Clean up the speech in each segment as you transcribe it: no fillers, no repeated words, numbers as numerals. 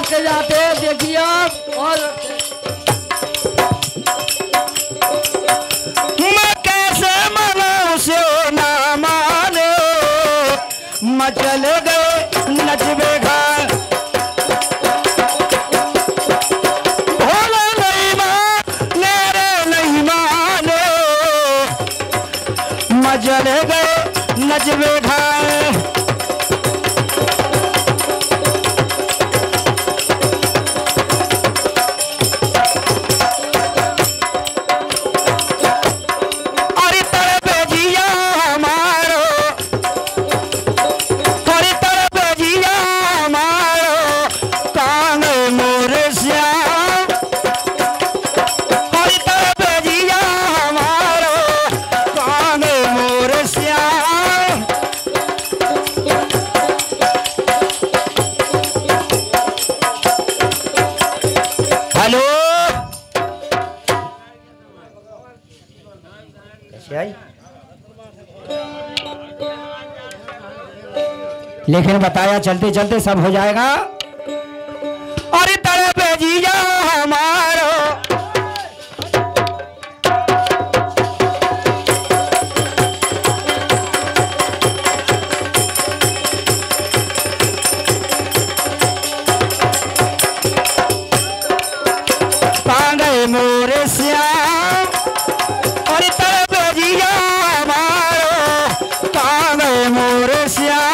लेके जाते देखिए आप। और मैं कैसे मनाऊं से ना माने, मचल गए नचबे घर। भोला नहीं माने रे नहीं माने, मचल गए नचबे घर। लेकिन बताया चलते चलते सब हो जाएगा। और तरफ जिया हमारो कांगे मोरे श्याम। और तरफ जिया हमारो कांगे मोरे श्याम।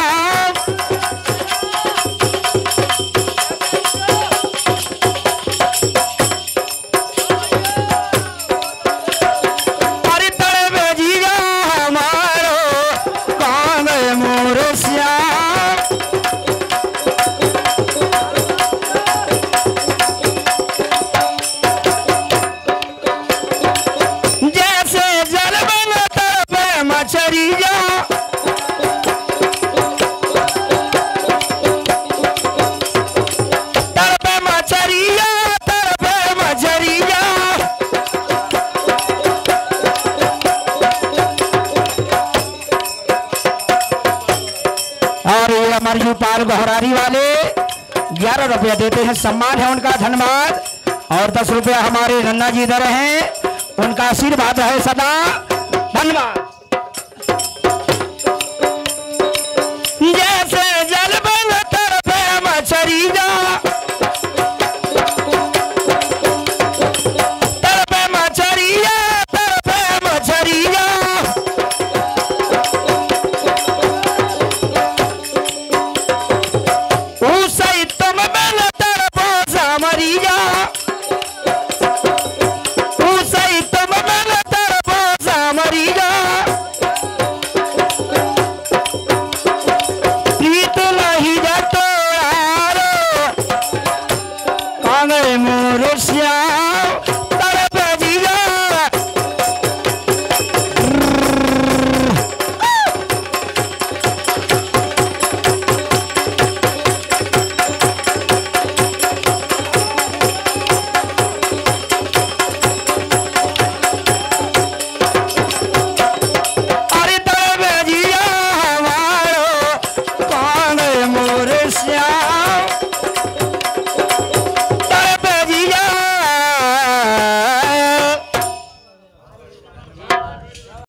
यूपाल गहरारी वाले 11 रुपया देते हैं, सम्मान है उनका, धन्यवाद। और 10 रुपया हमारे नन्ना जी दे रहे हैं, उनका आशीर्वाद है सदा, धन्यवाद।